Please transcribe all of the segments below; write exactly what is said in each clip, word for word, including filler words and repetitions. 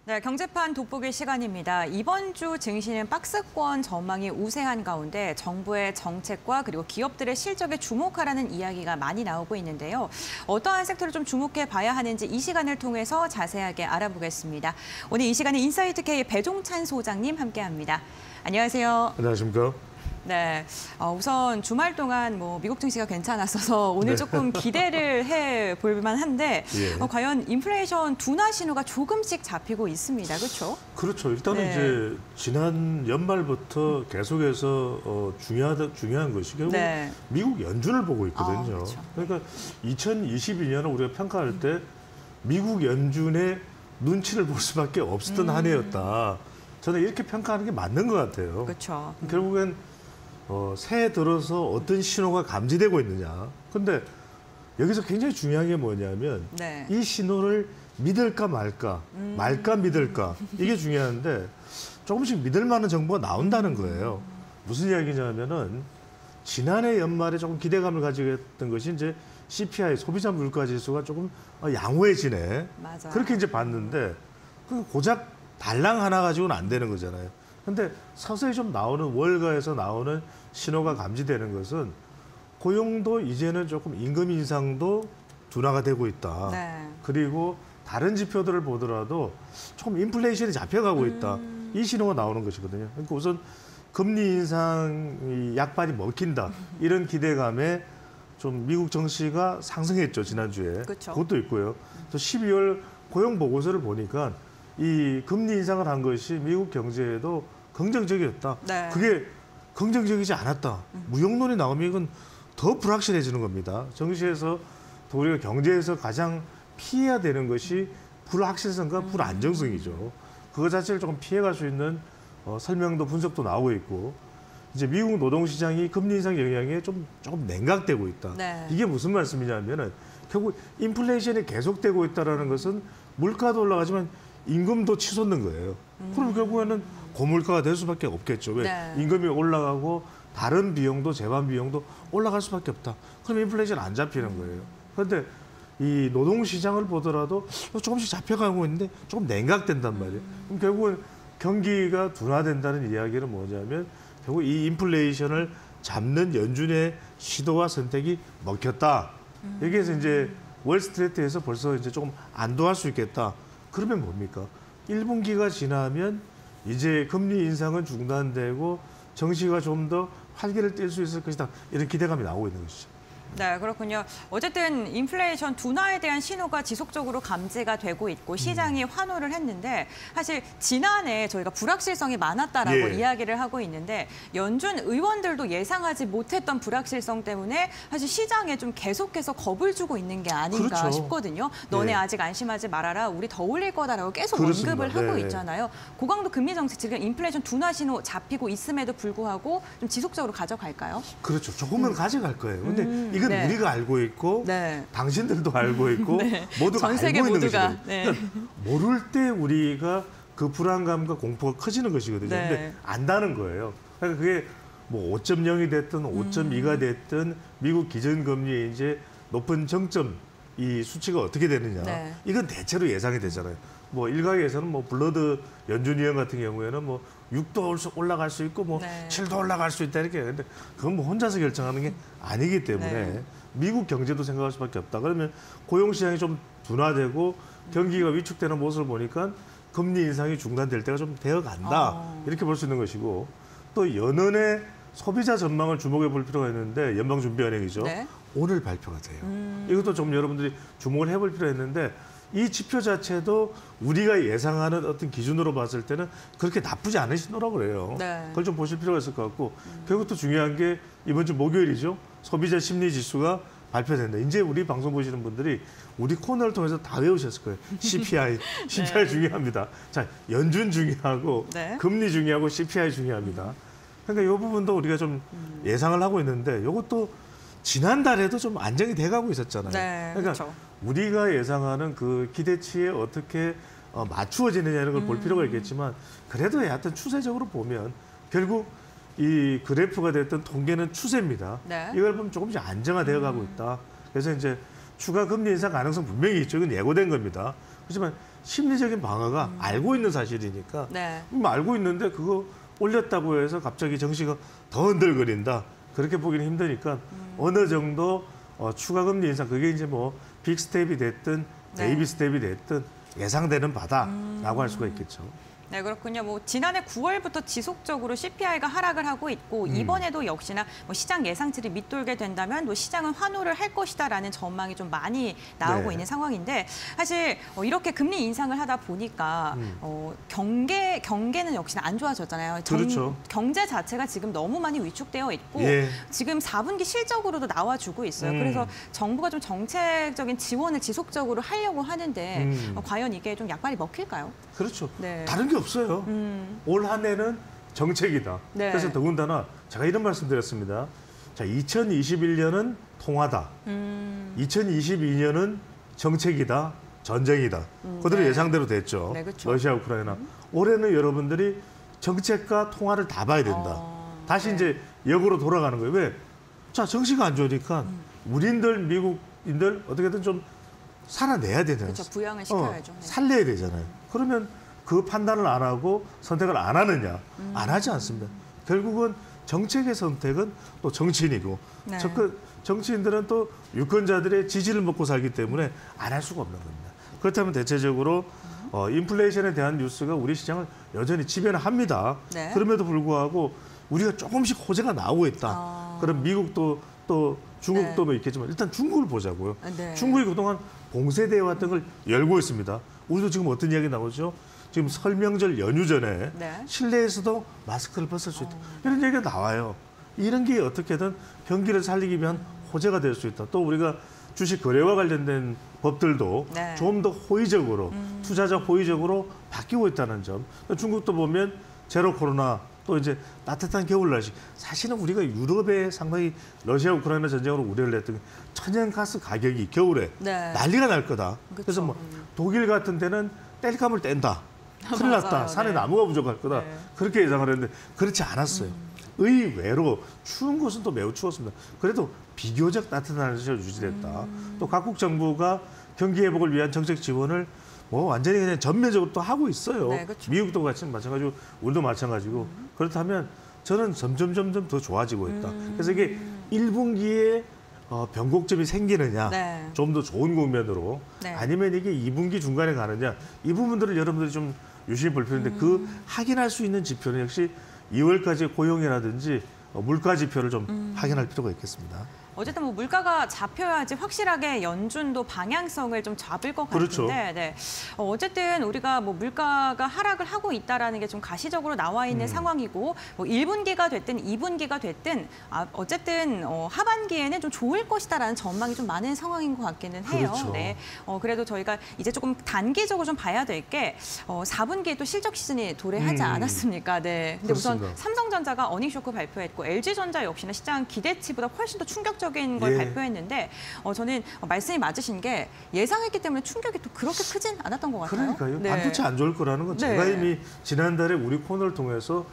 네, 경제판 돋보기 시간입니다. 이번 주 증시는 박스권 전망이 우세한 가운데 정부의 정책과 그리고 기업들의 실적에 주목하라는 이야기가 많이 나오고 있는데요. 어떠한 섹터를 좀 주목해 봐야 하는지 이 시간을 통해서 자세하게 알아보겠습니다. 오늘 이 시간에 인사이트K의 배종찬 소장님 함께합니다. 안녕하세요. 안녕하십니까. 네, 어, 우선 주말 동안 뭐 미국 증시가 괜찮았어서 오늘 네. 조금 기대를 해볼 만한데 예. 어, 과연 인플레이션 둔화 신호가 조금씩 잡히고 있습니다. 그렇죠? 그렇죠. 일단은 네. 이제 지난 연말부터 계속해서 어, 중요하다, 중요한 것이 결국 네. 미국 연준을 보고 있거든요. 아, 그렇죠. 그러니까 이천이십이 년을 우리가 평가할 때 미국 연준의 눈치를 볼 수밖에 없었던 음. 한 해였다. 저는 이렇게 평가하는 게 맞는 것 같아요. 그렇죠. 음. 결국엔 어, 새해 들어서 어떤 신호가 감지되고 있느냐. 근데 여기서 굉장히 중요한 게 뭐냐면 네. 이 신호를 믿을까 말까, 음. 말까 믿을까 이게 중요한데 조금씩 믿을 만한 정보가 나온다는 거예요. 무슨 이야기냐면은 지난해 연말에 조금 기대감을 가지고 했던 것이 이제 씨피아이 소비자 물가 지수가 조금 양호해지네. 맞아요. 그렇게 이제 봤는데 그 고작 달랑 하나 가지고는 안 되는 거잖아요. 근데 서서히 좀 나오는 월가에서 나오는 신호가 감지되는 것은 고용도 이제는 조금 임금 인상도 둔화가 되고 있다. 네. 그리고 다른 지표들을 보더라도 조금 인플레이션이 잡혀가고 있다. 음. 이 신호가 나오는 것이거든요. 그러니까 우선 금리 인상 약발이 먹힌다. 이런 기대감에 좀 미국 증시가 상승했죠, 지난주에. 그쵸. 그것도 있고요. 또 십이월 고용 보고서를 보니까 이 금리 인상을 한 것이 미국 경제에도 긍정적이었다. 네. 그게 긍정적이지 않았다. 무용론이 나오면 이건 더 불확실해지는 겁니다. 정시에서 또 우리가 경제에서 가장 피해야 되는 것이 불확실성과 불안정성이죠. 그거 자체를 조금 피해갈 수 있는 어, 설명도 분석도 나오고 있고 이제 미국 노동시장이 금리 인상 영향에 좀 조금 냉각되고 있다. 네. 이게 무슨 말씀이냐면은 결국 인플레이션이 계속되고 있다라는 것은 물가도 올라가지만 임금도 치솟는 거예요. 음. 그럼 결국에는 고물가가 될 수밖에 없겠죠. 왜? 네. 임금이 올라가고 다른 비용도 재반 비용도 올라갈 수밖에 없다. 그럼 인플레이션 안 잡히는 거예요. 그런데 이 노동시장을 보더라도 조금씩 잡혀가고 있는데 조금 냉각된단 말이에요. 그럼 결국은 경기가 둔화된다는 이야기는 뭐냐면 결국 이 인플레이션을 잡는 연준의 시도와 선택이 먹혔다. 여기에서 이제 월스트리트에서 벌써 이제 조금 안도할 수 있겠다. 그러면 뭡니까? 일 분기가 지나면 이제 금리 인상은 중단되고 정시가 좀 더 활기를 띨 수 있을 것이다. 이런 기대감이 나오고 있는 것이죠. 네, 그렇군요. 어쨌든 인플레이션 둔화에 대한 신호가 지속적으로 감지가 되고 있고 시장이 환호를 했는데 사실 지난해 저희가 불확실성이 많았다라고 예. 이야기를 하고 있는데 연준 의원들도 예상하지 못했던 불확실성 때문에 사실 시장에 좀 계속해서 겁을 주고 있는 게 아닌가 그렇죠. 싶거든요. 너네 예. 아직 안심하지 말아라. 우리 더 올릴 거다라고 계속 그렇습니다. 언급을 하고 네. 있잖아요. 고강도 금리 정책 지금 인플레이션 둔화 신호 잡히고 있음에도 불구하고 좀 지속적으로 가져갈까요? 그렇죠. 조금은 음. 가져갈 거예요. 근데 음, 이건 네. 우리가 알고 있고 네. 당신들도 알고 있고 네. 모두가 전 세계 알고 있는 모두가. 것이거든요. 네. 그러니까 모를 때 우리가 그 불안감과 공포가 커지는 것이거든요. 네. 근데 안다는 거예요. 그러니까 그게 뭐 오 점 영이 됐든 오 점 이가 됐든 미국 기준금리의 이제 높은 정점 이 수치가 어떻게 되느냐. 네. 이건 대체로 예상이 되잖아요. 뭐 일각에서는 뭐 블러드 연준 위원 같은 경우에는 뭐 육 도 올라갈 수 있고 뭐 네. 칠 도 올라갈 수 있다 이렇게. 근데 그건 뭐 혼자서 결정하는 게 아니기 때문에 네. 미국 경제도 생각할 수밖에 없다. 그러면 고용 시장이 좀 둔화되고 경기가 위축되는 모습을 보니까 금리 인상이 중단될 때가 좀 되어 간다. 어. 이렇게 볼 수 있는 것이고 또 연은의 소비자 전망을 주목해 볼 필요가 있는데 연방준비은행이죠. 네. 오늘 발표가 돼요. 음. 이것도 좀 여러분들이 주목을 해볼 필요가 있는데 이 지표 자체도 우리가 예상하는 어떤 기준으로 봤을 때는 그렇게 나쁘지 않은 신호라고 그래요. 네. 그걸 좀 보실 필요가 있을 것 같고 결국 또 중요한 게 이번 주 목요일이죠. 소비자 심리 지수가 발표된다. 이제 우리 방송 보시는 분들이 우리 코너를 통해서 다 외우셨을 거예요. 씨피아이. 씨피아이 네. 중요합니다. 자, 연준 중요하고 네. 금리 중요하고 씨피아이 중요합니다. 그러니까 이 부분도 우리가 좀 예상을 하고 있는데 이것도 지난달에도 좀 안정이 돼가고 있었잖아요. 네, 그러니까 그렇죠. 우리가 예상하는 그 기대치에 어떻게 어, 맞추어지느냐 이런 걸 볼 음. 필요가 있겠지만 그래도 하여튼 추세적으로 보면 결국 이 그래프가 됐던 통계는 추세입니다. 네. 이걸 보면 조금씩 안정화되어 가고 있다. 그래서 이제 추가 금리 인상 가능성 분명히 있죠. 이건 예고된 겁니다. 하지만 심리적인 방어가 음. 알고 있는 사실이니까 네. 음, 알고 있는데 그거 올렸다고 해서 갑자기 정시가 더 흔들거린다. 그렇게 보기는 힘드니까 음. 어느 정도 어, 추가 금리 인상 그게 이제 뭐 빅 스텝이 됐든 네. 베이비 스텝이 됐든 예상되는 바다라고 음. 할 수가 있겠죠. 네, 그렇군요. 뭐 지난해 구월부터 지속적으로 씨피아이가 하락을 하고 있고 음. 이번에도 역시나 뭐 시장 예상치를 밑돌게 된다면 뭐 시장은 환호를 할 것이다라는 전망이 좀 많이 나오고 네. 있는 상황인데 사실 어, 이렇게 금리 인상을 하다 보니까 음. 어, 경계 경계는 역시나 안 좋아졌잖아요. 정, 그렇죠. 경제 자체가 지금 너무 많이 위축되어 있고 예. 지금 사 분기 실적으로도 나와주고 있어요. 음. 그래서 정부가 좀 정책적인 지원을 지속적으로 하려고 하는데 음. 어, 과연 이게 좀 약발이 먹힐까요? 그렇죠. 네. 다른 게 없어요. 음. 올 한 해는 정책이다. 네. 그래서 더군다나 제가 이런 말씀 드렸습니다. 자, 이천이십일 년은 통화다. 음. 이천이십이 년은 정책이다. 전쟁이다. 음, 그대로 네. 예상대로 됐죠. 네, 그렇죠. 러시아, 우크라이나. 음. 올해는 여러분들이 정책과 통화를 다 봐야 된다. 어, 다시 네. 이제 역으로 돌아가는 거예요. 왜? 자, 정치가 안 좋으니까 음. 우리들, 미국인들 어떻게든 좀 살아내야 되잖아요. 그렇죠. 부양을 시켜야죠. 어, 네. 살려야 되잖아요. 그러면 그 판단을 안 하고 선택을 안 하느냐? 음. 안 하지 않습니다. 결국은 정책의 선택은 또 정치인이고 네. 그 정치인들은 또 유권자들의 지지를 먹고 살기 때문에 안 할 수가 없는 겁니다. 그렇다면 대체적으로 어, 인플레이션에 대한 뉴스가 우리 시장을 여전히 지배는 합니다. 네. 그럼에도 불구하고 우리가 조금씩 호재가 나오고 있다. 아. 그럼 미국도 또 중국도 네. 뭐 있겠지만 일단 중국을 보자고요. 네. 중국이 그동안 봉쇄대회 같은 걸 열고 있습니다. 우리도 지금 어떤 이야기 나오죠? 지금 설명절 연휴 전에 네. 실내에서도 마스크를 벗을 수 있다. 이런 얘기가 나와요. 이런 게 어떻게든 경기를 살리기 위한 호재가 될 수 있다. 또 우리가 주식 거래와 관련된 법들도 네. 좀 더 호의적으로, 음. 투자자 호의적으로 바뀌고 있다는 점. 중국도 보면 제로 코로나 또 이제 따뜻한 겨울 날씨. 사실은 우리가 유럽에 상당히 러시아 우크라이나 전쟁으로 우려를 했던 게 천연가스 가격이 겨울에 네. 난리가 날 거다. 그쵸. 그래서 뭐 음. 독일 같은 데는 땔감을 뗀다. 큰일 났다. 맞아요. 산에 네. 나무가 부족할 거다. 네. 그렇게 예상을 했는데 그렇지 않았어요. 음. 의외로 추운 곳은 또 매우 추웠습니다. 그래도 비교적 따뜻한 날씨가 유지됐다. 음. 또 각국 정부가 경기 회복을 위한 정책 지원을 뭐 완전히 그냥 전면적으로 또 하고 있어요. 네, 그렇죠. 미국도 같이 마찬가지고 우리도 마찬가지고 음. 그렇다면 저는 점점 점점 더 좋아지고 있다. 음. 그래서 이게 일 분기에 어, 변곡점이 생기느냐, 네. 좀 더 좋은 국면으로 네. 아니면 이게 이 분기 중간에 가느냐, 이 부분들을 여러분들이 좀 유심히 볼 필요인데 음. 그 확인할 수 있는 지표는 역시 이월까지 고용이라든지 어, 물가 지표를 좀 음. 확인할 필요가 있겠습니다. 어쨌든 뭐 물가가 잡혀야지 확실하게 연준도 방향성을 좀 잡을 것 같은데, 그렇죠. 네. 어, 어쨌든 우리가 뭐 물가가 하락을 하고 있다라는 게 좀 가시적으로 나와 있는 음. 상황이고, 뭐 일 분기가 됐든 이 분기가 됐든, 아, 어쨌든 어, 하반기에는 좀 좋을 것이다라는 전망이 좀 많은 상황인 것 같기는 해요. 그렇죠. 네. 어, 그래도 저희가 이제 조금 단기적으로 좀 봐야 될 게 어, 사 분기에 또 실적 시즌이 도래하지 음. 않았습니까? 네. 근데 우선 그렇습니다. 삼성전자가 어닝 쇼크 발표했고, 엘지전자 역시나 시장 기대치보다 훨씬 더 충격적인 걸 예. 발표했는데, 어, 저는 말씀이 맞으신 게 예상했기 때문에 충격이 또 그렇게 크진 않았던 것 같아요. 그러니까요. 네. 반도체 안 좋을 거라는 건 제가 네. 이미 지난달에 우리 코너를 통해서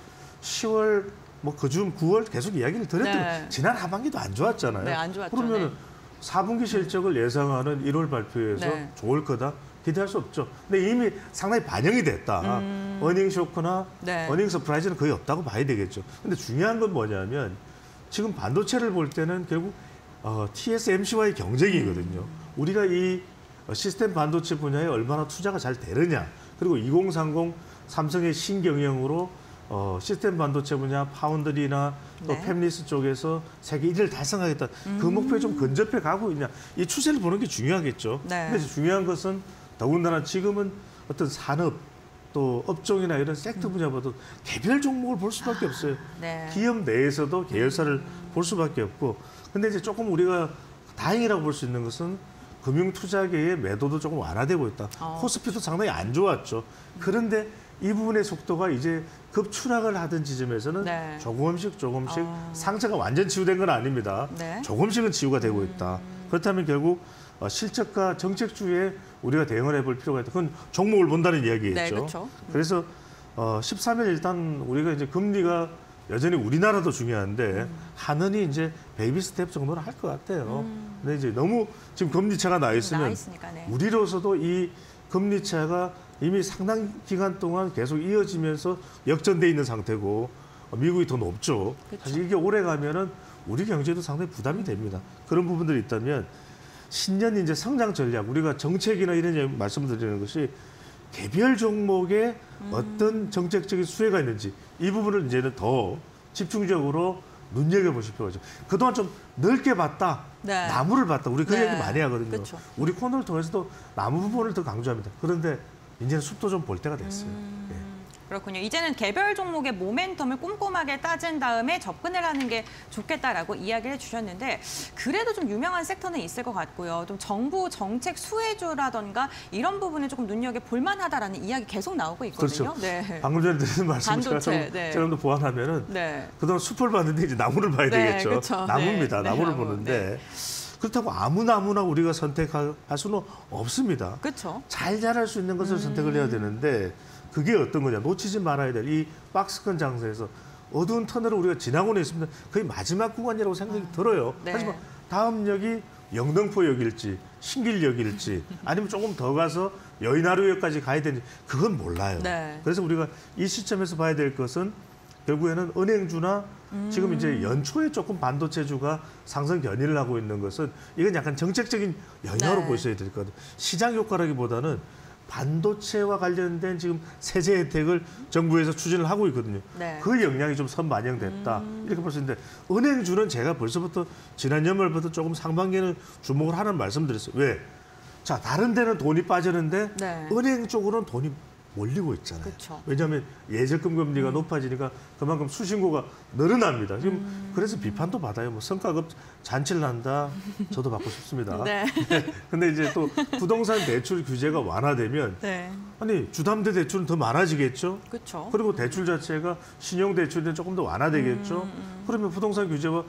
시월 뭐 그중 구월 계속 이야기를 드렸던 네. 지난 하반기도 안 좋았잖아요. 네, 안 좋았죠. 그러면 네. 사 분기 실적을 예상하는 일월 발표에서 네. 좋을 거다 기대할 수 없죠. 근데 이미 상당히 반영이 됐다. 음. 어닝 쇼크나 네. 어닝 서프라이즈는 거의 없다고 봐야 되겠죠. 근데 중요한 건 뭐냐면 지금 반도체를 볼 때는 결국 어, 티에스엠씨와의 경쟁이거든요. 우리가 이 시스템 반도체 분야에 얼마나 투자가 잘 되느냐. 그리고 이공삼공 삼성의 신경영으로 어, 시스템 반도체 분야 파운드리나 또 네. 팹리스 쪽에서 세계 일 위를 달성하겠다. 그 음. 목표에 좀 근접해 가고 있냐. 이 추세를 보는 게 중요하겠죠. 네. 근데 중요한 것은 더군다나 지금은 어떤 산업 또 업종이나 이런 섹터 분야보다 개별 종목을 볼 수밖에 없어요. 네. 기업 내에서도 계열사를 볼 수밖에 없고. 근데 이제 조금 우리가 다행이라고 볼 수 있는 것은 금융 투자계의 매도도 조금 완화되고 있다. 어. 코스피도 상당히 안 좋았죠. 그런데 이 부분의 속도가 이제 급추락을 하던 지점에서는 네. 조금씩 조금씩 어. 상처가 완전 치유된 건 아닙니다. 네. 조금씩은 치유가 되고 있다. 그렇다면 결국 어, 실적과 정책주에 우리가 대응을 해볼 필요가 있다. 그건 종목을 본다는 이야기겠죠. 네, 그렇죠. 그래서 어, 십삼 일 일단 우리가 이제 금리가 여전히 우리나라도 중요한데 음. 하느니 이제 베이비 스텝 정도는 할 것 같아요. 음. 근데 이제 너무 지금 금리차가 나 있으면 나 있으니까, 네. 우리로서도 이 금리차가 이미 상당 기간 동안 계속 이어지면서 역전돼 있는 상태고 미국이 더 높죠. 그쵸. 사실 이게 오래 가면은 우리 경제도 상당히 부담이 됩니다. 그런 부분들이 있다면 신년 이제 성장 전략, 우리가 정책이나 이런 말씀을 드리는 것이 개별 종목에 음. 어떤 정책적인 수혜가 있는지 이 부분을 이제는 더 집중적으로 눈여겨보실 필요가 있죠. 그동안 좀 넓게 봤다, 네. 나무를 봤다. 우리 그 네. 얘기 많이 하거든요. 그쵸. 우리 코너를 통해서도 나무 부분을 더 강조합니다. 그런데 이제는 숲도 좀 볼 때가 됐어요. 음. 네. 그렇군요. 이제는 개별 종목의 모멘텀을 꼼꼼하게 따진 다음에 접근을 하는 게 좋겠다라고 이야기를 해주셨는데 그래도 좀 유명한 섹터는 있을 것 같고요. 좀 정부 정책 수혜주라던가 이런 부분을 조금 눈여겨볼 만하다라는 이야기 계속 나오고 있거든요. 그렇죠. 네. 방금 전에 드린 말씀 제가 좀, 네. 제가 좀 보완하면은 네. 그동안 숲을 봤는데 이제 나무를 봐야 네, 되겠죠. 그렇죠. 나무입니다. 네. 나무를 네. 보는데 네. 그렇다고 아무 나무나 우리가 선택할 수는 없습니다. 그렇죠. 잘 자랄 수 있는 것을 음. 선택을 해야 되는데 그게 어떤 거냐. 놓치지 말아야 될 이 박스권 장세에서 어두운 터널을 우리가 지나고는 있습니다. 거의 마지막 구간이라고 생각이 아, 들어요. 네. 하지만 다음 역이 영등포역일지 신길역일지 아니면 조금 더 가서 여의나루역까지 가야 되는지 그건 몰라요. 네. 그래서 우리가 이 시점에서 봐야 될 것은 결국에는 은행주나 음. 지금 이제 연초에 조금 반도체주가 상승 견인을 하고 있는 것은 이건 약간 정책적인 영향으로 네. 보셔야 될 것 같아요. 시장 효과라기보다는 반도체와 관련된 지금 세제 혜택을 정부에서 추진을 하고 있거든요. 네. 그 영향이 좀 선반영됐다. 음. 이렇게 볼 수 있는데 은행주는 제가 벌써부터 지난 연말부터 조금 상반기에는 주목을 하는 말씀드렸어요. 왜? 자, 다른 데는 돈이 빠지는데 네. 은행 쪽으로는 돈이 몰리고 있잖아요. 그쵸. 왜냐하면 예적금 금리가 음. 높아지니까 그만큼 수신고가 늘어납니다. 지금 음. 그래서 비판도 받아요. 뭐 성과급 잔치를 한다. 저도 받고 싶습니다. 네. 근데 이제 또 부동산 대출 규제가 완화되면 네. 아니 주담대 대출은 더 많아지겠죠. 그렇죠. 그리고 대출 자체가 신용 대출은 조금 더 완화되겠죠. 음, 음. 그러면 부동산 규제와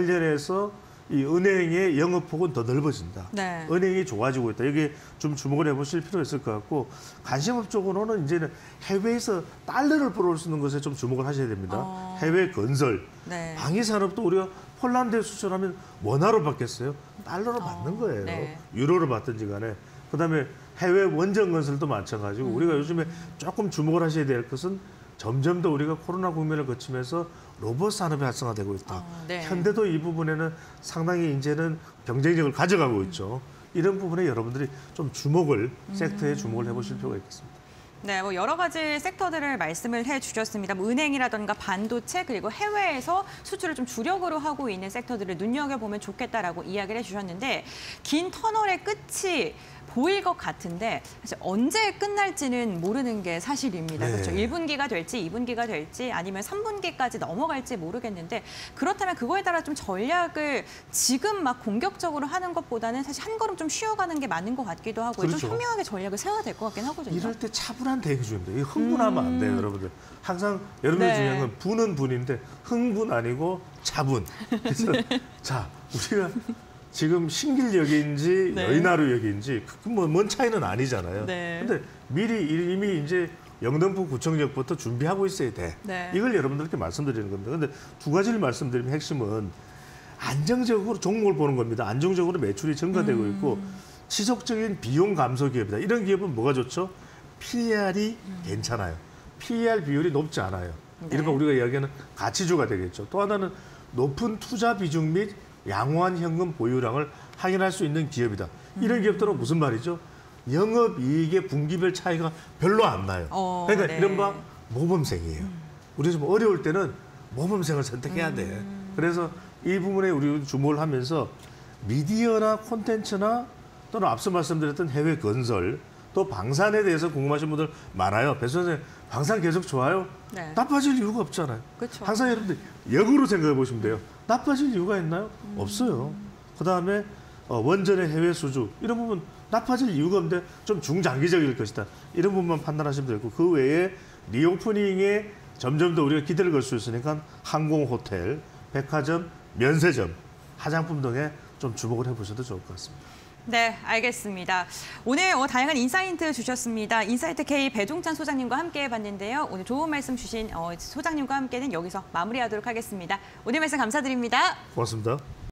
관련해서 이 은행의 영업폭은 더 넓어진다. 네. 은행이 좋아지고 있다. 여기에 좀 주목을 해보실 필요가 있을 것 같고 간심업적으로는 이제는 해외에서 달러를 벌어올 수 있는 것에 좀 주목을 하셔야 됩니다. 어... 해외 건설, 네. 방위산업도 우리가 폴란드에 수출하면 원화로 받겠어요? 달러로 어... 받는 거예요. 네. 유로로 받든지 간에. 그다음에 해외 원전 건설도 마찬가지고 음... 우리가 요즘에 조금 주목을 하셔야 될 것은 점점 더 우리가 코로나 국면을 거치면서 로봇 산업이 활성화되고 있다. 어, 네. 현대도 이 부분에는 상당히 이제는 경쟁력을 가져가고 있죠. 이런 부분에 여러분들이 좀 주목을 음. 섹터에 주목을 해보실 필요가 있겠습니다. 네, 뭐 여러 가지 섹터들을 말씀을 해주셨습니다. 뭐 은행이라든가 반도체 그리고 해외에서 수출을 좀 주력으로 하고 있는 섹터들을 눈여겨보면 좋겠다라고 이야기를 해주셨는데 긴 터널의 끝이 보일 것 같은데 사실 언제 끝날지는 모르는 게 사실입니다. 네. 그렇죠. 일 분기가 될지 이 분기가 될지 아니면 삼 분기까지 넘어갈지 모르겠는데 그렇다면 그거에 따라 좀 전략을 지금 막 공격적으로 하는 것보다는 사실 한 걸음 좀 쉬어가는 게 맞는 것 같기도 하고 그렇죠. 좀 현명하게 전략을 세워야 될 것 같긴 하거든요. 이럴 때 차분한 대응이 중요합니다. 흥분하면 음... 안 돼요, 여러분들. 항상 여러분들 네. 중요한 건 분은 분인데 흥분 아니고 차분. 그래서 자, 우리가 지금 신길역인지 네. 여의나루역인지 뭐 먼 차이는 아니잖아요. 네. 근데 미리 이미 이제 영등포 구청역부터 준비하고 있어야 돼. 네. 이걸 여러분들께 말씀드리는 겁니다. 근데 두 가지를 말씀드리면 핵심은 안정적으로 종목을 보는 겁니다. 안정적으로 매출이 증가되고 음. 있고 지속적인 비용 감소 기업이다. 이런 기업은 뭐가 좋죠? 피이알이 음. 괜찮아요. 피이알 비율이 높지 않아요. 네. 이런 거 우리가 이야기하는 가치주가 되겠죠. 또 하나는 높은 투자 비중 및 양호한 현금 보유량을 확인할 수 있는 기업이다. 이런 음. 기업들은 무슨 말이죠? 영업이익의 분기별 차이가 별로 안 나요. 어, 그러니까 네. 이른바 모범생이에요. 음. 우리 좀 어려울 때는 모범생을 선택해야 돼. 음. 그래서 이 부분에 우리 주목을 하면서 미디어나 콘텐츠나 또는 앞서 말씀드렸던 해외 건설 또 방산에 대해서 궁금하신 분들 많아요. 배 선생님, 방산 계속 좋아요? 네. 나빠질 이유가 없잖아요. 그쵸. 항상 여러분들 역으로 생각해 보시면 돼요. 나빠질 이유가 있나요? 음. 없어요. 그다음에 어, 원전의 해외 수주 이런 부분 나빠질 이유가 없는데 좀 중장기적일 것이다. 이런 부분만 판단하시면 되고 그 외에 리오프닝에 점점 더 우리가 기대를 걸 수 있으니까 항공, 호텔, 백화점, 면세점, 화장품 등에 좀 주목을 해보셔도 좋을 것 같습니다. 네, 알겠습니다. 오늘 어, 다양한 인사이트 주셨습니다. 인사이트 K 배종찬 소장님과 함께 해봤는데요. 오늘 좋은 말씀 주신 어, 소장님과 함께는 여기서 마무리하도록 하겠습니다. 오늘 말씀 감사드립니다. 고맙습니다.